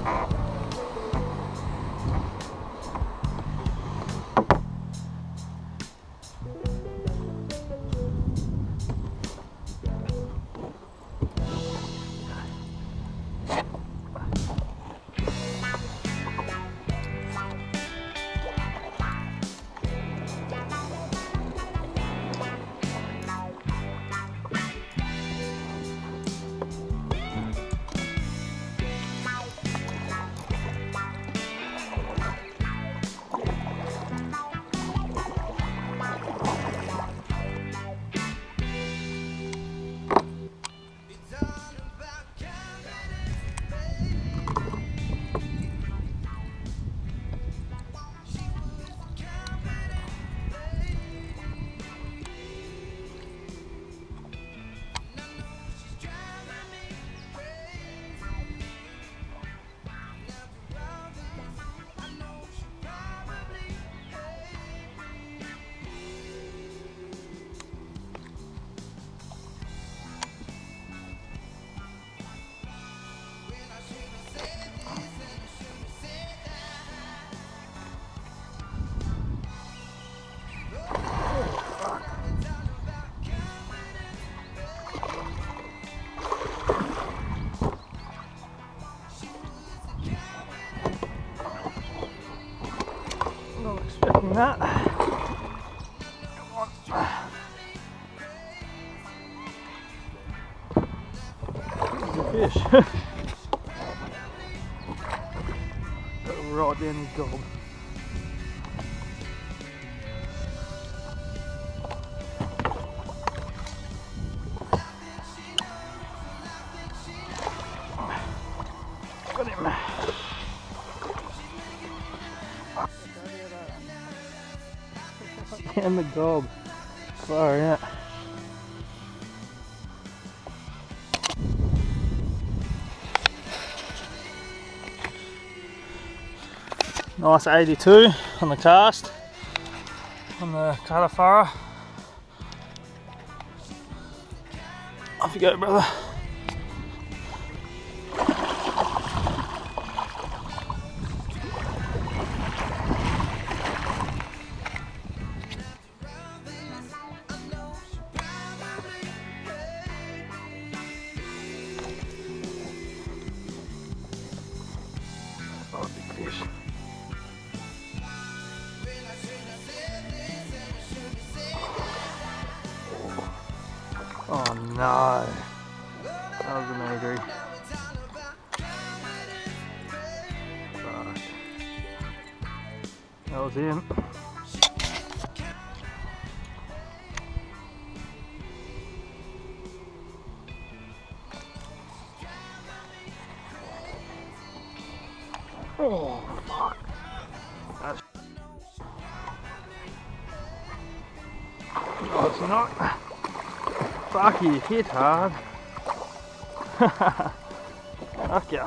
Not expecting that. Come on. This is a fish. Got it right down his gob. Got him. Down the gob. Far out. Nice 82 on the cast on the Carafara. Off you go, brother. Oh, big fish. Oh no, that was an angry. Fuck. That was him. Oh fuck. That's... No, it's not. Fuck, you hit hard. Fuck yeah.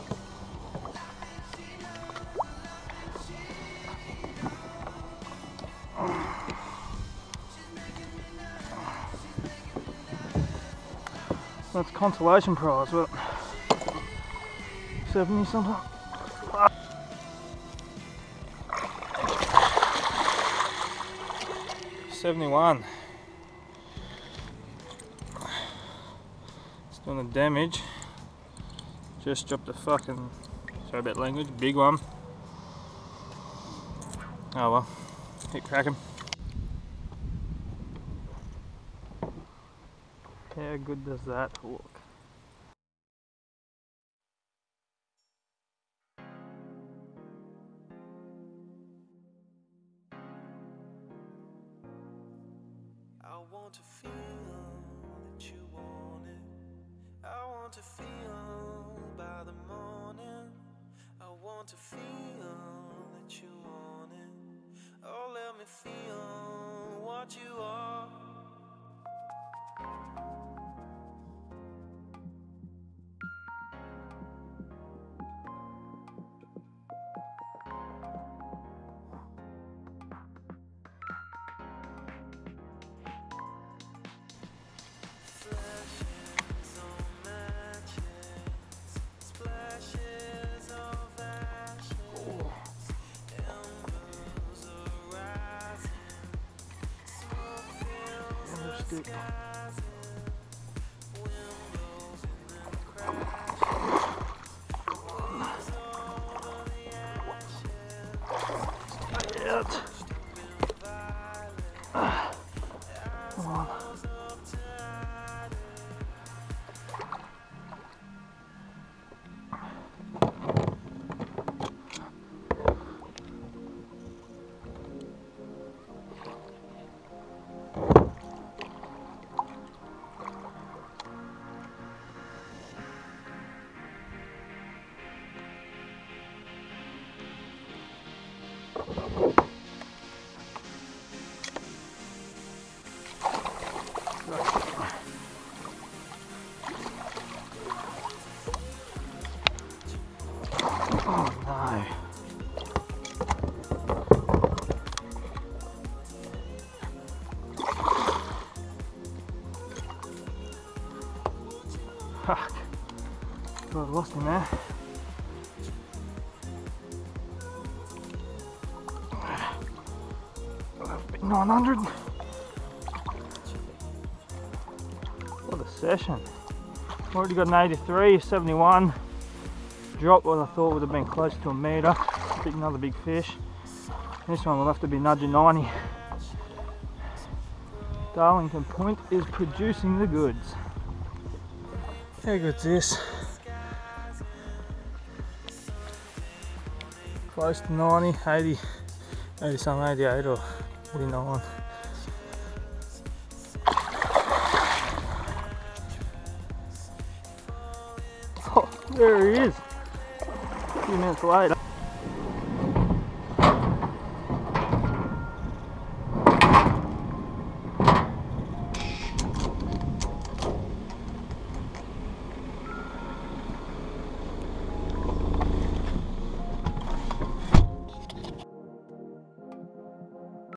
That's consolation prize, but 70 something. 71. It's doing the damage. Just dropped a fucking, sorry about language, big one. Oh well, keep cracking. How good does that look? I want to feel that you want it. I want to feel by the morning. I want to feel that you want it. Oh, let me feel what you are. Flashes on matches, splashes on stick. Out. Come on. Oh no. Fuck. God, I lost him there. Big 900. What a session. Already got an 83, 71. Drop what I thought would have been close to a metre. Another big fish. This one will have to be nudging 90. Darlington Point is producing the goods. How good's this? Close to 90, 80, 80 some 88 or 89. Oh, there he is. A few minutes later.